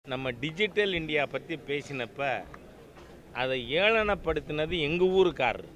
நம்ம digital India பற்றி பேசினப்ப அதை ஏளனப்படுத்தினது எங்கள் ஊருக்காரர்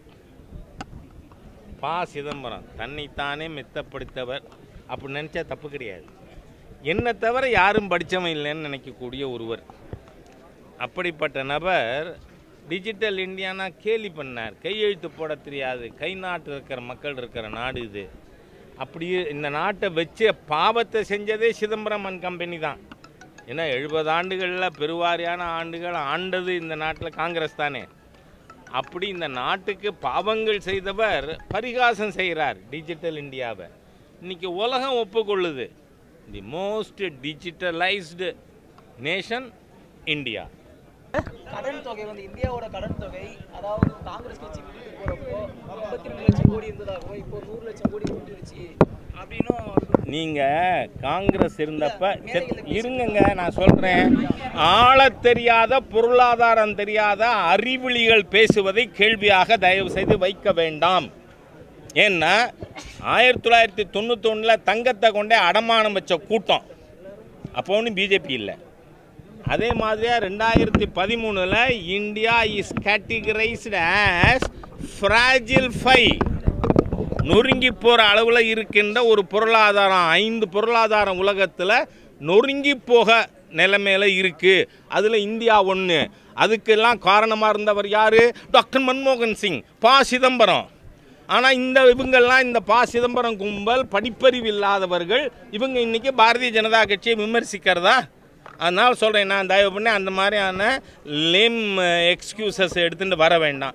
பா சிதம்பரம். தன்னைத்தானே மெத்தப்படுத்தவர் அப்படி நினச்சா தப்பு கிடையாது. என்னை தவிர யாரும் படித்தவன் இல்லைன்னு நினைக்கக்கூடிய ஒருவர். அப்படிப்பட்ட நபர் டிஜிட்டல் இந்தியானா கேலி பண்ணார். கையெழுத்து போட தெரியாது, கை நாட்டு இருக்கிற மக்கள் இருக்கிற நாடு இது. அப்படியே இந்த நாட்டை வச்சு பாவத்தை செஞ்சதே சிதம்பரம் அண்ட் கம்பெனி தான். ஏன்னா 70 ஆண்டுகளில் பெருவாரியான ஆண்டுகள் ஆண்டது இந்த நாட்டில் காங்கிரஸ் தானே. அப்படி இந்த நாட்டுக்கு பாவங்கள் செய்தவர் பரிகாசம் செய்கிறார் டிஜிட்டல் இந்தியாவை. இன்றைக்கி உலகம் ஒப்புக்கொள்ளுது, the most digitalised nation India. கடன் தொகை வந்து இந்தியாவோட கடன் தொகை, அதாவது காங்கிரஸ் கட்சி விட்டு போகிறப்போ 53 லட்சம் கோடி இருந்ததாகவோ இப்போ 100 லட்சம் கோடி விட்டுருச்சு அப்படின்னும். நீங்கள் காங்கிரஸ் இருந்தப்ப இருங்க, நான் சொல்கிறேன். ஆளத் தெரியாத, பொருளாதாரம் தெரியாத அறிவிலிகள் பேசுவதை கேள்வியாக தயவு செய்து வைக்க வேண்டாம். ஏன்னா 1991 தங்கத்தை கொண்டே அடமானம் வச்ச கூட்டம் அப்போ ஒன்றும் பிஜேபி இல்லை. அதே மாதிரியாக 2013 India is categorised as fragile 5, நொறுங்கி போகிற அளவில் இருக்கின்ற ஒரு பொருளாதாரம். 5 பொருளாதாரம் உலகத்தில் நொறுங்கி போக நிலைமையில் இருக்குது. அதில் இந்தியா ஒன்று. அதுக்கெல்லாம் காரணமாக இருந்தவர் யார்? டாக்டர் மன்மோகன் சிங், பா சிதம்பரம். ஆனால் இவங்கெல்லாம் இந்த பா சிதம்பரம் கும்பல் படிப்பறிவு இல்லாதவர்கள். இவங்க இன்றைக்கி பாரதிய ஜனதா கட்சியை விமர்சிக்கிறதா? அதனால் சொல்கிறேன், நான் தயவு பண்ணி அந்த மாதிரியான லேம் எக்ஸ்கியூசஸ் எடுத்துகிட்டு வர வேண்டாம்.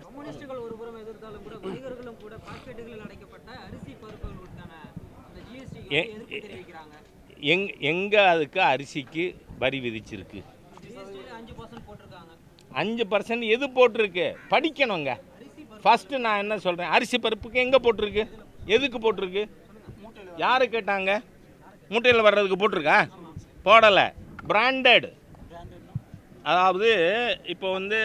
எங்கே அதுக்கு அரிசிக்கு வரி விதிச்சிருக்கு? 5% எது போட்டிருக்கு? படிக்கணுங்க. ஃபஸ்ட்டு நான் என்ன சொல்கிறேன், அரிசி பருப்புக்கு எங்கே போட்டிருக்கு, எதுக்கு போட்டிருக்கு, யார் கேட்டாங்க? மூட்டையில் வர்றதுக்கு போட்டிருக்கா? போடலை. பிராண்டட், அதாவது இப்போ வந்து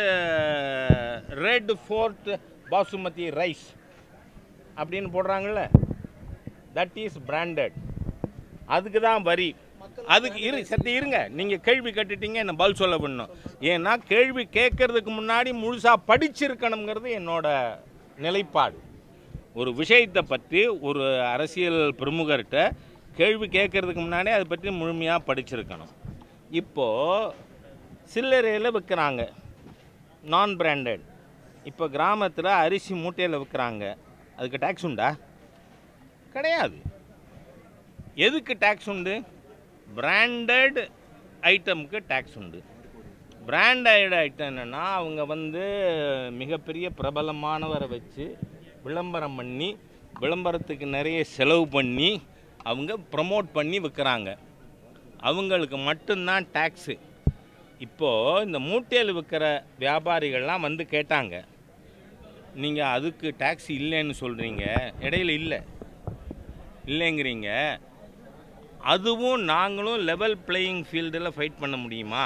ரெட் ஃபோர்ட் பாசுமதி ரைஸ் அப்படின்னு போடுறாங்கள்ல, தட் இஸ் பிராண்டட். அதுக்கு தான் வரி. அதுக்கு சரி இருங்க, நீங்கள் கேள்வி கேட்டுட்டீங்க, என்ன பதில் சொல்ல பண்ணணும். ஏன்னா கேள்வி கேட்கறதுக்கு முன்னாடி முழுசாக படிச்சிருக்கணுங்கிறது என்னோட நிலைப்பாடு. ஒரு விஷயத்தை பற்றி ஒரு அரசியல் பிரமுகர்கிட்ட கேள்வி கேட்கறதுக்கு முன்னாடி அதை பற்றி முழுமையாக படிச்சிருக்கணும். இப்போது சில்லறையில் விற்கிறாங்க நான் பிராண்டட். இப்போ கிராமத்தில் அரிசி மூட்டையில் விற்கிறாங்க, அதுக்கு டேக்ஸ் உண்டா? கிடையாது. எதுக்கு டேக்ஸ் உண்டு? பிராண்டட் ஐட்டமுக்கு டேக்ஸ் உண்டு. பிராண்டட் ஐட்டம் என்னென்னா, அவங்க வந்து மிகப்பெரிய பிரபலமானவரை வச்சு விளம்பரம் பண்ணி, விளம்பரத்துக்கு நிறைய செலவு பண்ணி அவங்க ப்ரமோட் பண்ணி விற்கிறாங்க. அவங்களுக்கு மட்டும்தான் டேக்ஸு. இப்போது இந்த மூட்டையில் விற்கிற வியாபாரிகள்லாம் வந்து கேட்டாங்க, நீங்கள் அதுக்கு டேக்ஸ் இல்லைன்னு சொல்கிறீங்க, இடையில இல்லைங்கிறீங்க. அதுவும் நாங்களும் லெவல் பிளேயிங் ஃபீல்டில் ஃபைட் பண்ண முடியுமா?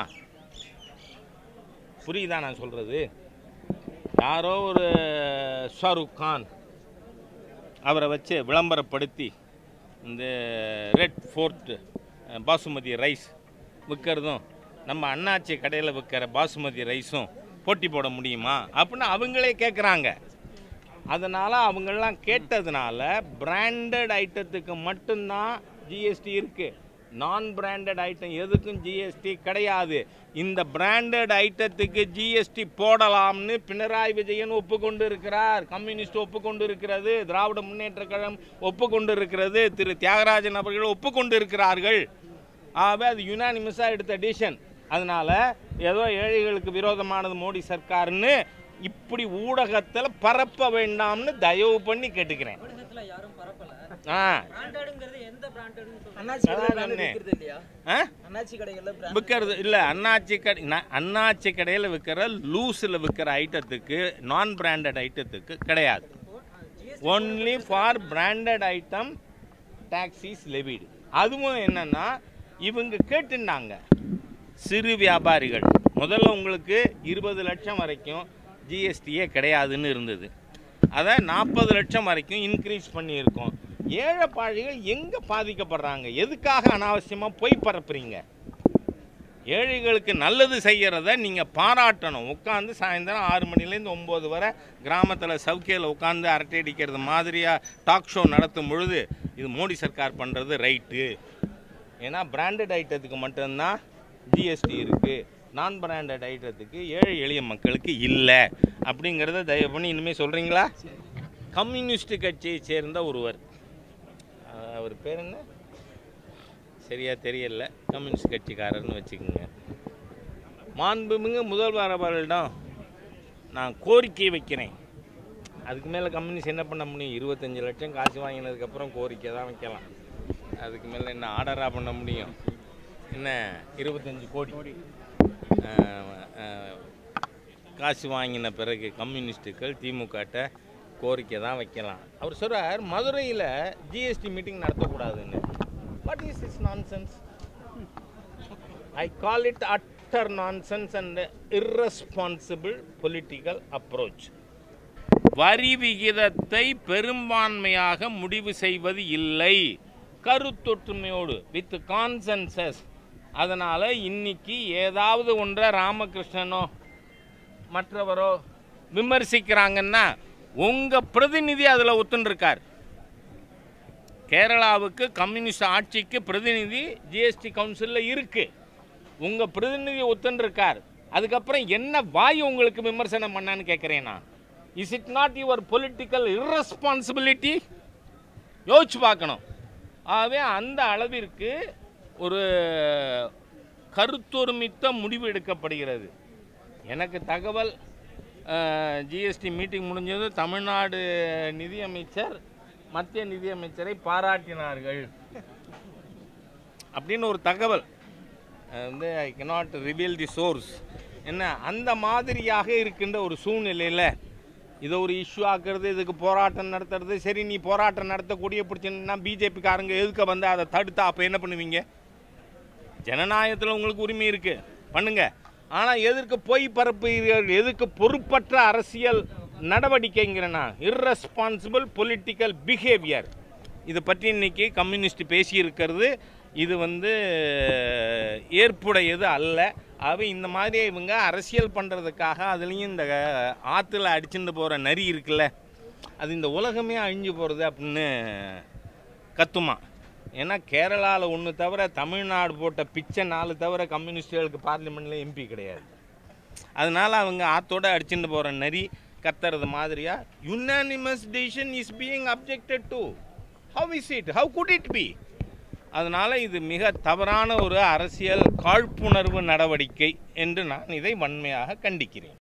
புரியுதா நான் சொல்கிறது? யாரோ ஒரு ஷாருக் கான் அவரை வச்சு விளம்பரப்படுத்தி இந்த ரெட் ஃபோர்ட் பாசுமதி ரைஸ் விற்கிறதும் நம்ம அண்ணாச்சி கடையில் விற்கிற பாசுமதி ரைஸும் போட்டி போட முடியுமா அப்படின்னு அவங்களே கேட்குறாங்க. அதனால் அவங்கெல்லாம் கேட்டதுனால பிராண்டட் ஐட்டத்துக்கு மட்டும்தான் ஜிஎஸ்டி இருக்குது. நான் பிராண்டட் ஐட்டம் எதுக்கும் ஜிஎஸ்டி கிடையாது. இந்த பிராண்டட் ஐட்டத்துக்கு ஜிஎஸ்டி போடலாம்னு பினராயி விஜயன் ஒப்புக்கொண்டு இருக்கிறார், கம்யூனிஸ்ட் ஒப்புக்கொண்டு இருக்கிறது, திராவிட முன்னேற்ற கழகம் ஒப்புக்கொண்டு இருக்கிறது, திரு தியாகராஜன் அவர்கள் ஒப்புக்கொண்டு இருக்கிறார்கள். ஆகவே அது யுனானிமஸாக எடுத்த டிசிஷன். அதனால் ஏதோ ஏழைகளுக்கு விரோதமானது மோடி சர்க்கார்னு இப்படி ஊடகத்தில் பரப்ப வேண்டாம்னு தயவு பண்ணி கேட்டுக்கிறேன். விற்கிறது இல்லை, அண்ணாச்சி கடையில் விற்கிற லூஸில் விற்கிற ஐட்டத்துக்கு, நான் பிராண்டட் ஐட்டத்துக்கு கிடையாது. Only for branded item tax is levied. அதுவும் என்னன்னா, இவங்க கேட்டுனாங்க சிறு வியாபாரிகள், முதல்ல உங்களுக்கு 20 லட்சம் வரைக்கும் ஜிஎஸ்டியே கிடையாதுன்னு இருந்தது, அதை 40 லட்சம் வரைக்கும் இன்க்ரீஸ் பண்ணியிருக்கோம். ஏழை பாழிகள் எங்கே பாதிக்கப்படுறாங்க? எதுக்காக அனாவசியமாக பொய் பரப்புறீங்க? ஏழைகளுக்கு நல்லது செய்கிறத நீங்கள் பாராட்டணும். உட்காந்து சாயந்தரம் 6 மணிலேருந்து 9 வரை கிராமத்தில் சவுக்கியில் உட்காந்து அரட்டை அடிக்கிறது மாதிரியாக டாக் ஷோ நடத்தும் பொழுது இது மோடி சர்க்கார் பண்ணுறது ரைட்டு. ஏன்னா பிராண்டட் ஐட்டத்துக்கு மட்டும்தான் ஜிஎஸ்டி இருக்குது, நான் பிராண்டட் ஐட்டத்துக்கு ஏழை எளிய மக்களுக்கு இல்லை அப்படிங்கிறத தயவு பண்ணி இனிமேல் சொல்கிறீங்களா? கம்யூனிஸ்ட் கட்சியை சேர்ந்த ஒருவர், அவர் பேர் என்ன சரியாக தெரியல, கம்யூனிஸ்ட் கட்சிக்காரர்னு வச்சுக்கோங்க, மாண்புமிகு முதல்வர் அவர்களிடம் நான் கோரிக்கை வைக்கிறேன். அதுக்கு மேலே கம்யூனிஸ்ட் என்ன பண்ண முடியும்? 25 லட்சம் காசு வாங்கினதுக்கப்புறம் கோரிக்கை தான் வைக்கலாம். அதுக்கு மேலே என்ன ஆர்டராக பண்ண முடியும்? என்ன 25 கோடி காசு வாங்கின பிறகு கம்யூனிஸ்ட்டுகள் திமுகட்ட கோரிக்கை தான் வைக்கலாம். அவர் சொல்கிறார் மதுரையில் ஜிஎஸ்டி மீட்டிங் நடத்தக்கூடாதுன்னு. What is this nonsense? I call it utter nonsense and irresponsible political approach. வரி விகிதத்தை பெரும்பான்மையாக முடிவு செய்வது இல்லை, கருத்தொற்றுமையோடு வித் கான்சென்சஸ். அதனால் இன்னைக்கு ஏதாவது ஒன்றை ராமகிருஷ்ணனோ மற்றவரோ விமர்சிக்கிறாங்கன்னா உங்கள் பிரதிநிதி அதில் ஒத்துண்டிருக்கார். கேரளாவுக்கு கம்யூனிஸ்ட் ஆட்சிக்கு பிரதிநிதி ஜிஎஸ்டி கவுன்சிலில் இருக்குது, உங்கள் பிரதிநிதி ஒத்துண்டிருக்கார். அதுக்கப்புறம் என்ன வாய் உங்களுக்கு விமர்சனம் பண்ணான்னு கேட்குறேன்னா, is it not your political irresponsibility? யோசிச்சு பார்க்கணும். ஆகவே அந்த அளவிற்கு ஒரு கருத்தொருமித்த முடிவு எடுக்கப்படுகிறது. எனக்கு தகவல் ஜிஎஸ்டி மீட்டிங் முடிஞ்சது தமிழ்நாடு நிதியமைச்சர் மத்திய நிதியமைச்சரை பாராட்டினார்கள் அப்படின்னு ஒரு தகவல் வந்து I cannot reveal the source. என்ன அந்த மாதிரியாக இருக்கின்ற ஒரு சூழ்நிலையில் இதை ஒரு இஷ்யூ ஆக்குறது, இதுக்கு போராட்டம் நடத்துறது. சரி, நீ போராட்டம் நடத்தக்கூடிய பிடிச்சின்னா பிஜேபிக்காரங்க எதுக்க வந்து அதை தடுத்தா அப்போ என்ன பண்ணுவீங்க? ஜனநாயகத்தில் உங்களுக்கு உரிமை இருக்குது, பண்ணுங்க. ஆனால் எதற்கு பொய் பரப்புகிறீர்கள்? எதுக்கு பொறுப்பற்ற அரசியல் நடவடிக்கைங்கிறனா irresponsible பொலிட்டிக்கல் பிஹேவியர். இதை பற்றி இன்றைக்கி கம்யூனிஸ்ட் பேசியிருக்கிறது. இது வந்து ஏற்புடையது அல்ல. ஆகவே இந்த மாதிரி இவங்க அரசியல் பண்ணுறதுக்காக அதுலேயும் இந்த ஆற்றுல அடிச்சுட்டு போகிற நரி இருக்குல்ல, அது இந்த உலகமே அழிஞ்சு போகிறது அப்படின்னு கத்துமா. ஏன்னா கேரளாவில் ஒன்று தவிர தமிழ்நாடு போட்ட பிச்சை 4 தவிர கம்யூனிஸ்டுகளுக்கு பார்லிமெண்ட்டில் எம்பி கிடையாது. அதனால் அவங்க ஆற்றோடு அடிச்சுட்டு போகிற நரி கத்துறது மாதிரியா unanimous decision is being objected to. How is it? How good it be? அதனால் இது மிக தவறான ஒரு அரசியல் காழ்ப்புணர்வு நடவடிக்கை என்று நான் இதை வன்மையாக கண்டிக்கிறேன்.